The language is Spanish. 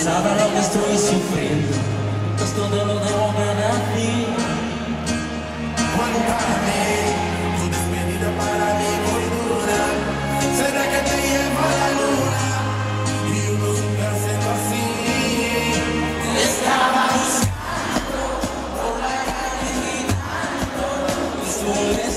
sabe lo que estoy sufriendo. Esto te lo debo a ti. Cuando para mí, tu despedida para mí muy dura. Será que te llevo a la luna y uno sigue haciendo así. Te estaba buscando por la calle gritando, y